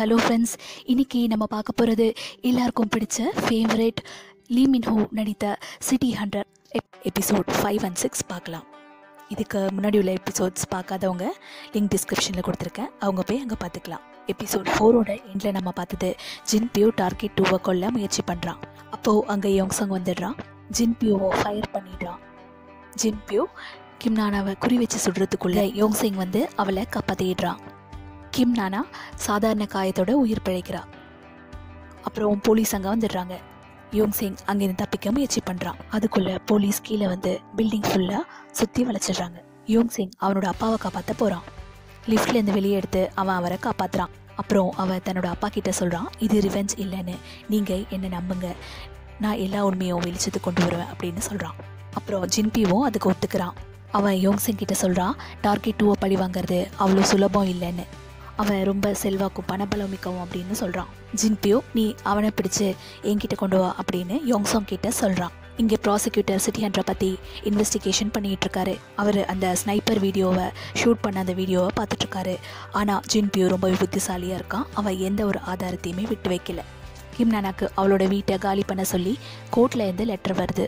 Hello friends, இன்றைக்கி நம்ம பார்க்க போகிறது எல்லாருக்கும் பிடிச்ச ஃபேவரட் லீ மின் ஹோ நடித்த சிட்டி 100 எபிசோட் 5 and 6 பார்க்கலாம். இதுக்கு முன்னாடி உள்ள எபிசோட்ஸ் பார்க்காதவங்க லிங்க் டிஸ்கிரிப்ஷனில் கொடுத்துருக்கேன், அவங்க போய் அங்கே பார்த்துக்கலாம். எபிசோட் 4ஓட எண்டில் நம்ம பார்த்தது ஜின் பியூ டார்கெட் 2 கொல்ல முயற்சி பண்ணுறான். அப்போது அங்கே யோங்சங் வந்துடுறான். ஜின் பியூவை ஃபயர் பண்ணிடுறான். ஜின் பியூ கிம் நானாவை குறி வச்சு சுடுறதுக்குள்ளே யோங்சங் வந்து அவளை காப்பாற்றிடுறான். கிம் நானா சாதாரண காயத்தோட உயிர் பிழைக்கிறா. அப்புறம் போலீஸ் அங்கே வந்துடுறாங்க. யோங்சங் அங்கேருந்து தப்பிக்க முயற்சி பண்ணுறான். அதுக்குள்ளே போலீஸ் கீழே வந்து பில்டிங் ஃபுல்லாக சுற்றி வளைச்சிடுறாங்க. யோங்சங் அவனோட அப்பாவை காப்பாற்ற போகிறான். லிஃப்ட்லேருந்து வெளியே எடுத்து அவன் அவரை காப்பாற்றுறான். அப்புறம் அவன் தன்னோட அப்பா கிட்ட சொல்கிறான், இது ரிவெஞ்ச் இல்லைன்னு, நீங்கள் என்னை நம்புங்க, நான் எல்லா உண்மையும் வெளிச்சத்துக்கு கொண்டு வருவேன் அப்படின்னு சொல்கிறான். அப்புறம் ஜின்பியும் அதுக்கு ஒத்துக்கிறான். அவன் யோங்சங் கிட்ட சொல்கிறான், டார்கெட் 2 பழி வாங்கிறது அவ்வளோ சுலபம் இல்லைன்னு, அவன் ரொம்ப செல்வாக்கும் பணபலம் மிக்கவும் அப்படின்னு சொல்கிறான். ஜின்பியூ, நீ அவனை பிடிச்சு என்கிட்ட கொண்டு வா அப்படின்னு யோங்சங் கிட்ட சொல்கிறான். இங்கே ப்ராசிக்யூட்டர் சிட்டி 100 பற்றி இன்வெஸ்டிகேஷன் பண்ணிகிட்டு இருக்காரு. அவர் அந்த ஸ்னைப்பர் வீடியோவை ஷூட் பண்ண அந்த வீடியோவை பார்த்துட்ருக்காரு. ஆனால் ஜின்பியூ ரொம்ப புத்திசாலியாக இருக்கான். அவன் எந்த ஒரு ஆதாரத்தையுமே விட்டு வைக்கல. கிம் நானாக்கு அவளோட வீட்டை காலி பண்ண சொல்லி கோர்ட்டில் இருந்து லெட்டர் வருது.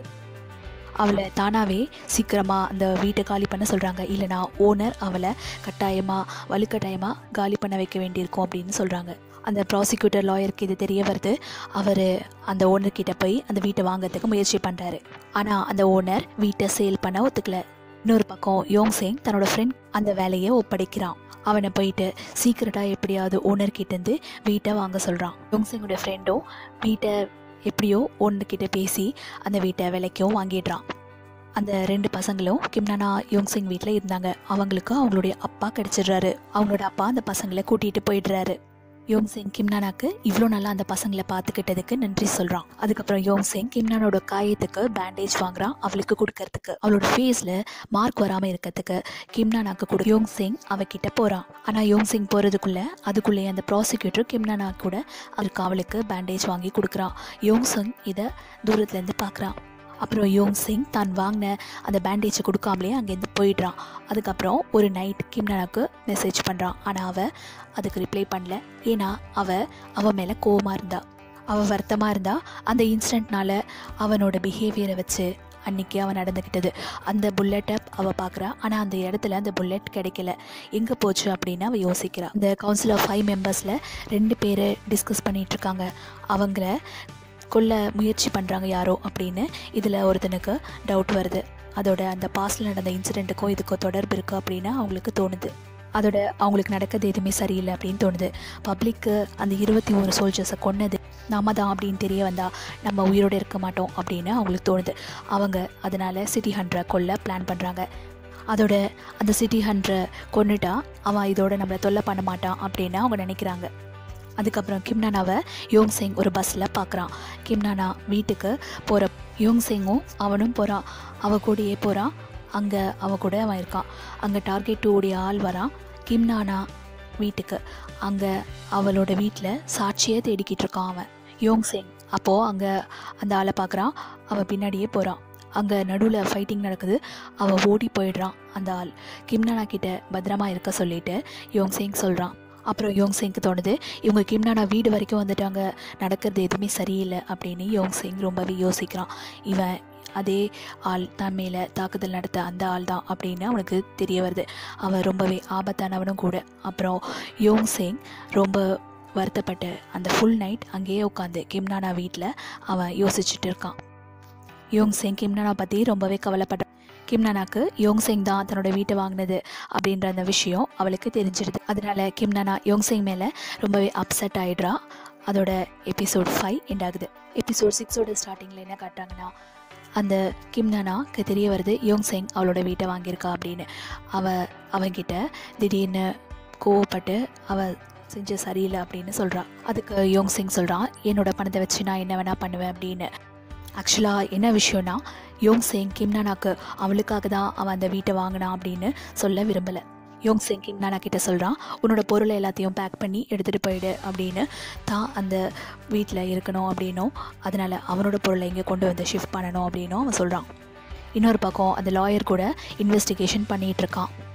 அவளை தானாகவே சீக்கிரமாக அந்த வீட்டை காலி பண்ண சொல்கிறாங்க. இல்லைனா ஓனர் அவளை வலுக்கட்டாயமாக காலி பண்ண வைக்க வேண்டியிருக்கும் அப்படின்னு சொல்கிறாங்க. அந்த ப்ராசிக்யூட்டர் லாயருக்கு இது தெரிய வருது. அவர் அந்த ஓனர்கிட்ட போய் அந்த வீட்டை வாங்கிறதுக்கு முயற்சி பண்ணுறாரு. ஆனால் அந்த ஓனர் வீட்டை சேல் பண்ண ஒத்துக்கல. இன்னொரு பக்கம் யோங்சங் தன்னோட ஃப்ரெண்ட் அந்த வேலையை ஒப்படைக்கிறான். அவனை போயிட்டு சீக்கிரட்டாக எப்படியாவது ஓனர்கிட்டேருந்து வீட்டை வாங்க சொல்கிறான். யோங்சங்கோட ஃப்ரெண்டும் வீட்டை எப்படியோ ஓனர்கிட்ட பேசி அந்த வீட்டை விலைக்கும் வாங்கிடுறான். அந்த 2 பசங்களும் கிம் நானா யோங்சங் வீட்டில் இருந்தாங்க. அவங்களுக்கு அவங்களுடைய அப்பா கிடச்சிடுறாரு. அவங்களோட அப்பா அந்த பசங்களை கூட்டிகிட்டு போயிடுறாரு. யோங்சங் கிம் நானாக்கு இவ்வளோ நல்லா அந்த பசங்களை பார்த்துக்கிட்டதுக்கு நன்றி சொல்கிறான். அதுக்கப்புறம் யோங்சங் கிம் நானோட காயத்துக்கு பேண்டேஜ் வாங்குறான் அவளுக்கு கொடுக்கறதுக்கு. அவளோட ஃபேஸில் மார்க் வராமல் இருக்கிறதுக்கு கிம் நானாக்கு கூட யோங்சங் அவகிட்ட போகிறான். ஆனால் யோங்சங் அதுக்குள்ளேயே அந்த ப்ராசிக்யூட்டர் கிம் நானா கூட அவளுக்கு பேண்டேஜ் வாங்கி கொடுக்குறான். யோங்சங் இதை தூரத்துலேருந்து பார்க்குறான். அப்புறம் யோங்சங் தான் வாங்கின அந்த பேண்டேஜை கொடுக்காமலே அங்கேருந்து போயிடுறான். அதுக்கப்புறம் ஒரு நைட் கிம் நானாக்கு மெசேஜ் பண்ணுறான். ஆனால் அவள் அதுக்கு ரிப்ளை பண்ணல. ஏன்னா அவன் மேலே கோவமாக இருந்தா, அவள் வருத்தமாக இருந்தா. அந்த இன்சிடென்ட்னால அவனோட பிஹேவியரை வச்சு அன்றைக்கி அவன் நடந்துக்கிட்டது. அந்த புல்லட்டை அவள் பார்க்குறா. ஆனால் அந்த இடத்துல அந்த புல்லட் கிடைக்கல. எங்கே போச்சு அப்படின்னு அவள் யோசிக்கிறா. இந்த கவுன்சில் ஆஃப் 5 மெம்பர்ஸில் 2 பேர் டிஸ்கஸ் பண்ணிகிட்ருக்காங்க. அவங்கள கொல்ல முயற்சி பண்ணுறாங்க யாரோ அப்படின்னு இதில் ஒருத்தனுக்கு டவுட் வருது. அதோட அந்த பாஸ்டில் நடந்த இன்சிடெண்ட்டுக்கும் இதுக்கும் தொடர்பு இருக்குது அப்படின்னு அவங்களுக்கு தோணுது. அதோட அவங்களுக்கு நடக்கிறது எதுவுமே சரியில்லை அப்படின்னு தோணுது. பப்ளிக்கு அந்த 21 சோல்ஜர்ஸை கொன்னது நாம தான் அப்படின்னு தெரிய வந்தால் நம்ம உயிரோடு இருக்க மாட்டோம் அப்படின்னு அவங்களுக்கு தோணுது. அவங்க அதனால் சிட்டி 100 கொல்ல பிளான் பண்ணுறாங்க. அதோட அந்த சிட்டி 100 கொன்னுட்டா அவன் இதோட நம்மளை தொல்லை பண்ண மாட்டான் அப்படின்னு அவங்க நினைக்கிறாங்க. அதுக்கப்புறம் கிம் நானாவை யோங்சங் ஒரு பஸ்ஸில் பார்க்குறான். கிம் நானா வீட்டுக்கு போகிற யோங்செங்கும் அவனும் போகிறான். கூடயே போகிறான். அங்கே கூட அவன் இருக்கான். அங்கே டார்கெட் 2 ஆள் வரான் கிம் நானா வீட்டுக்கு. அங்கே அவளோட வீட்டில் சாட்சியை தேடிக்கிட்டு இருக்கான் அவன் யோங்செங். அப்போது அங்கே அந்த ஆளை பார்க்குறான். அவன் பின்னாடியே போகிறான். அங்கே நடுவில் ஃபைட்டிங் நடக்குது. அவன் ஓடி போயிடுறான். அந்த ஆள் கிம் நானா கிட்ட பத்திரமா இருக்க சொல்லிட்டு யோங்செங் சொல்கிறான். அப்புறம் யோங்செங்க்கு தோணுது, இவங்க கிம் நானா வீடு வரைக்கும் வந்துட்டாங்க, நடக்கிறது எதுவுமே சரியில்லை அப்படின்னு யோங்செங் ரொம்பவே யோசிக்கிறான். இவன் அதே ஆள் தான் மேலே தாக்குதல் நடத்த அந்த ஆள் தான் அப்படின்னு அவனுக்கு தெரிய வருது. அவன் ரொம்பவே ஆபத்தானவனும் கூட. அப்புறம் யோங்செங் ரொம்ப வருத்தப்பட்டு அந்த ஃபுல் நைட் அங்கேயே உட்காந்து கிம் நானா வீட்டில் அவன் யோசிச்சுட்டு இருக்கான். யோங்செங் கிம் நானா பற்றி ரொம்பவே கவலைப்பட்டான். கிம் நானாக்கு யோங்செங் தான் தன்னோட வீட்டை வாங்கினது அப்படின்ற அந்த விஷயம் அவளுக்கு தெரிஞ்சிடுது. அதனால கிம் நானா யோங்செங் மேலே ரொம்பவே அப்செட் ஆகிடுறா. அதோட எபிசோட் 5 எண்ட் ஆகுது. எபிசோட் 6ஓட ஸ்டார்டிங்கில் என்ன காட்டுறாங்கன்னா, அந்த கிம் நானாக்கு தெரிய வருது யோங்செங் அவளோட வீட்டை வாங்கியிருக்கா அப்படின்னு. அவன்கிட்ட திடீர்னு கோவப்பட்டு அவள் செஞ்ச சரியில்லை அப்படின்னு சொல்கிறான். அதுக்கு யோங்செங் சொல்கிறான், என்னோட பணத்தை வச்சு நான் என்ன வேணால் பண்ணுவேன் அப்படின்னு. ஆக்சுவலாக என்ன விஷயம்னா, யோங்செங் கிம் நானாக்கு அவளுக்காக தான் அவன் அந்த வீட்டை வாங்கினான் அப்படின்னு சொல்ல விரும்பலை. யோங்செங் கிம் நானா கிட்ட சொல்கிறான், உன்னோட பொருளை எல்லாத்தையும் பேக் பண்ணி எடுத்துகிட்டு போயிடு அப்படின்னு தான் அந்த வீட்டில் இருக்கணும் அப்படின்னும், அதனால் அவனோட பொருளை இங்கே கொண்டு வந்து ஷிஃப்ட் பண்ணணும் அப்படின்னும் அவன் சொல்கிறான். இன்னொரு பக்கம் அந்த லாயர் கூட இன்வெஸ்டிகேஷன் பண்ணிகிட்ருக்கான்.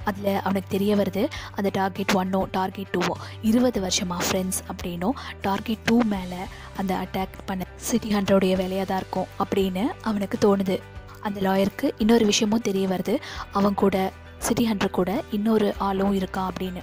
அதில் அவனுக்கு தெரிய வருது அந்த டார்கெட் 1ஓ டார்கெட் 2ஓ 20 வருஷமாக ஃப்ரெண்ட்ஸ் அப்படின்னும் டார்கெட் 2 மேலே அந்த அட்டாக் பண்ண சிட்டி ஹண்டருடைய வேலையாக தான் இருக்கும் அப்படின்னு அவனுக்கு தோணுது. அந்த லாயருக்கு இன்னொரு விஷயமும் தெரிய வருது, அவன் கூட சிட்டி ஹண்டர் கூட இன்னொரு ஆளும் இருக்கான் அப்படின்னு.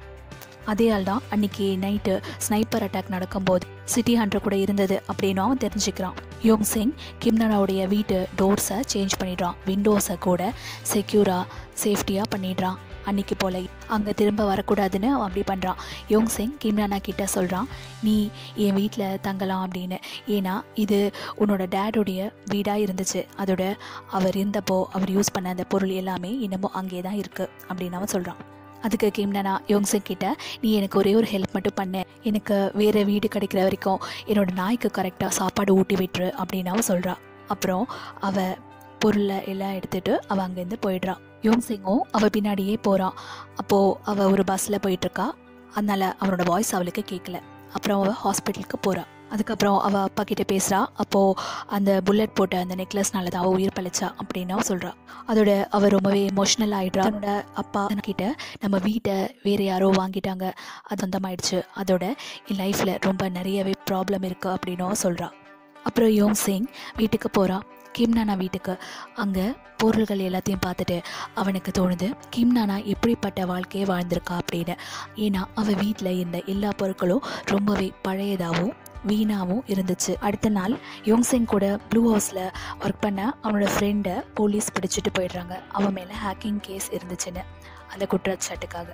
அதே ஆள் தான் அன்றைக்கி நைட்டு ஸ்னைப்பர் அட்டாக் நடக்கும்போது சிட்டி ஹண்டர் கூட இருந்தது அப்படின்னு அவன் தெரிஞ்சுக்கிறான். யோங் சிங் கிம்னானாவுடைய வீட்டு டோர்ஸை சேஞ்ச் பண்ணிடுறான், விண்டோஸை கூட செக்யூராக சேஃப்டியாக பண்ணிடுறான். அன்றைக்கி போல் அங்கே திரும்ப வரக்கூடாதுன்னு அவன் அப்படி பண்ணுறான். யோங் சிங் கிம்னானா கிட்ட சொல்கிறான், நீ என் வீட்டில் தங்கலாம் அப்படின்னு. ஏன்னா இது உன்னோட டேடுடைய வீடாக இருந்துச்சு, அதோட அவர் இருந்தப்போ அவர் யூஸ் பண்ண அந்த பொருள் எல்லாமே இன்னமும் அங்கே தான் இருக்குது அப்படின்னு அவன் சொல்கிறான். அதுக்கு கிம்னானா யோங் சிங் கிட்ட, நீ எனக்கு ஒரே ஒரு ஹெல்ப் மட்டும் பண்ணு, எனக்கு வேறு வீடு கிடைக்கிற வரைக்கும் என்னோடய நாய்க்கு கரெக்டாக சாப்பாடு ஊட்டி விட்டுரு அப்படின்னு அவன் சொல்கிறான். அப்புறம் அவள் பொருளை எல்லாம் எடுத்துகிட்டு அவள் அங்கேருந்து போயிடுறான். யோங் சிங்கும் அவள் பின்னாடியே போகிறான். அப்போது அவள் ஒரு பஸ்ஸில் போயிட்டுருக்கா, அதனால் அவனோட வாய்ஸ் அவளுக்கு கேட்கல. அப்புறம் அவள் ஹாஸ்பிட்டலுக்கு போகிறாள். அதுக்கப்புறம் அவள் அப்பா கிட்டே பேசுகிறா. அப்போது அந்த புல்லட் போட்ட அந்த நெக்லஸ்னால தான் அவள் உயிர் பழிச்சா அப்படின்னு அவள் சொல்கிறா. அதோட அவள் ரொம்பவே எமோஷ்னல் ஆகிடுறா. அவனோட அப்பா கிட்ட, நம்ம வீட்டை வேறு யாரோ வாங்கிட்டாங்க, அது சொந்தமாயிடுச்சு, அதோட என் லைஃப்பில் ரொம்ப நிறையவே ப்ராப்ளம் இருக்குது அப்படின்னு அவள் சொல்கிறா. அப்புறம் யோங் சிங் வீட்டுக்கு போகிறான், கிம்னானா வீட்டுக்கு. அங்கே பொருள்கள் எல்லாத்தையும் பார்த்துட்டு அவனுக்கு தோணுது, கிம்னானா எப்படிப்பட்ட வாழ்க்கையை வாழ்ந்திருக்கா அப்படின்னு. ஏன்னா அவள் வீட்டில் இருந்த எல்லா பொருட்களும் ரொம்பவே பழையதாகவும் வீணாகவும் இருந்துச்சு. அடுத்த நாள் யோங் சிங் கூட ப்ளூ ஹவுஸில் ஒர்க் பண்ண அவனோட ஃப்ரெண்டை போலீஸ் பிடிச்சிட்டு போயிடுறாங்க, அவன் மேலே ஹேக்கிங் கேஸ் இருந்துச்சுன்னு அந்த குற்றச்சாட்டுக்காக.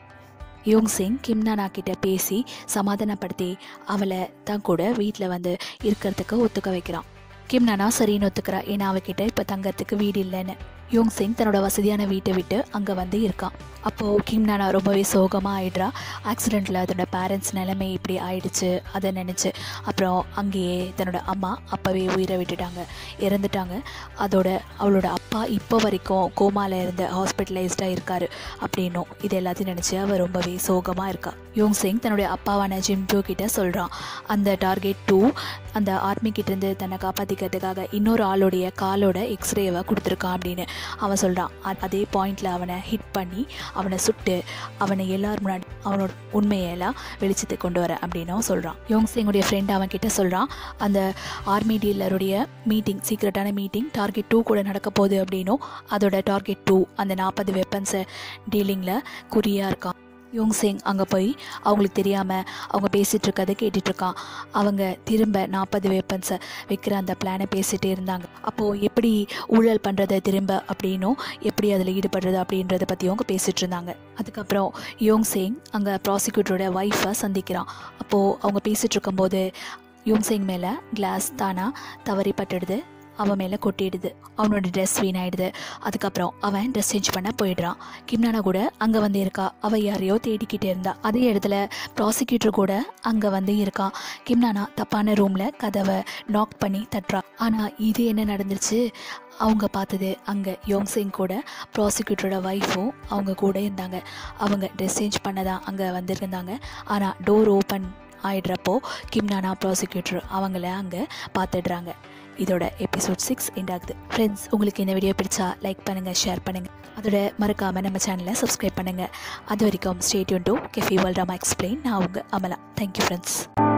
யோங் சிங் கிம்னானா கிட்ட பேசி சமாதானப்படுத்தி அவளை தான் கூட வீட்டில் வந்து இருக்கிறதுக்கு ஒத்துக்க வைக்கிறான். கிம்னானா சரின்னு ஒத்துக்கிறா, ஏன்னா அவகிட்ட இப்போ தங்கறதுக்கு வீடு இல்லைன்னு. யோங் சிங் தன்னோட வசதியான வீட்டை விட்டு அங்கே வந்து இருக்கான். அப்போது கிம்னானா ரொம்பவே சோகமாக ஆயிடுறா. ஆக்சிடெண்ட்டில் அதோட பேரண்ட்ஸ் நிலைமை இப்படி ஆயிடுச்சு அதை நினச்சி. அப்புறம் அங்கேயே தன்னோட அம்மா அப்போவே உயிரை விட்டுட்டாங்க, இறந்துட்டாங்க. அதோட அவளோட அப்பா இப்போ வரைக்கும் கோமாவில் இருந்து ஹாஸ்பிட்டலைஸ்டாக இருக்கார் அப்படின்னும் இது எல்லாத்தையும் நினச்சி அவள் ரொம்பவே சோகமாக இருக்கா. யோங் சிங் தன்னுடைய அப்பாவான ஜிம்ஜோ கிட்ட சொல்கிறான், அந்த டார்கெட் 2 அந்த ஆர்மி கிட்டேருந்து தன்னை காப்பாற்றிக்கிறதுக்காக இன்னொரு ஆளுடைய காலோட எக்ஸ்ரேவை கொடுத்துருக்கான் அப்படின்னு அவன் சொல்கிறான். அதே பாயிண்டில் அவனை ஹிட் பண்ணி அவனை சுட்டு அவனை எல்லாரும் முன்னாடி அவனோட உண்மையெல்லாம் வெளிச்சத்துக்கு கொண்டு வர அப்படின்னு அவன் சொல்கிறான். யோங் சிங்குடைய ஃப்ரெண்ட் அவன் கிட்ட சொல்கிறான், அந்த ஆர்மி டீலருடைய மீட்டிங், சீக்ரெட்டான மீட்டிங் டார்கெட் 2 கூட நடக்க போகுது அப்படின்னும் அதோட டார்கெட் 2 அந்த 40 வெப்பன்ஸை டீலிங்கில் குறியாக இருக்கான். யோங் சிங் அங்கே போய் அவங்களுக்கு தெரியாமல் அவங்க பேசிகிட்டு இருக்கதை கேட்டுட்ருக்கான். அவங்க திரும்ப 40 வெப்பன்ஸை வைக்கிற அந்த பிளானை பேசிகிட்டே இருந்தாங்க. அப்போது எப்படி ஊழல் பண்ணுறதை திரும்ப அப்படின்னும் எப்படி அதில் ஈடுபடுறது அப்படின்றத பற்றி அவங்க பேசிகிட்டு இருந்தாங்க. அதுக்கப்புறம் யோங் சிங் அங்கே ப்ராசிக்யூட்டரோட ஒய்ஃபை சந்திக்கிறான். அப்போது அவங்க பேசிகிட்டு இருக்கும்போது யோங் சிங் மேலே கிளாஸ் தானா தவறி பட்டுடுது, அவன் மேலே கொட்டிடுது, அவனோட ட்ரெஸ் வீணாயிடுது. அதுக்கப்புறம் அவன் ட்ரெஸ் சேஞ்ச் பண்ண போயிடுறான். கிம்னானா கூட அங்கே வந்து இருக்கா, அவள் யாரையோ தேடிக்கிட்டே இருந்தா. அதே இடத்துல ப்ராசிக்யூட்டர் கூட அங்கே வந்து இருக்கான். கிம்னானா தப்பான ரூமில் கதவை நாக் பண்ணி தட்டுறா. ஆனால் இது என்ன நடந்துருச்சு, அவங்க பார்த்தது அங்கே யோங் சிங் கூட ப்ராசிக்யூட்டரோட ஒய்ஃபும் அவங்க கூட இருந்தாங்க. அவங்க ட்ரெஸ் சேஞ்ச் பண்ண தான் அங்கே வந்துருந்தாங்க. ஆனால் டோர் ஓப்பன் ஆயிடுறப்போ கிம்னானா ப்ராசிக்யூட்டர் அவங்கள அங்கே பார்த்துடுறாங்க. இதோட எபிசோட் 6 எண்ட் ஆகுது. ஃப்ரெண்ட்ஸ், உங்களுக்கு இந்த வீடியோ பிடிச்சா லைக் பண்ணுங்கள், ஷேர் பண்ணுங்கள். அதோட மறக்காமல் நம்ம சேனலை சப்ஸ்கிரைப் பண்ணுங்கள். அது வரைக்கும் stay tune to Kefi world drama explain. நான் உங்கள் அமலா. Thank you friends.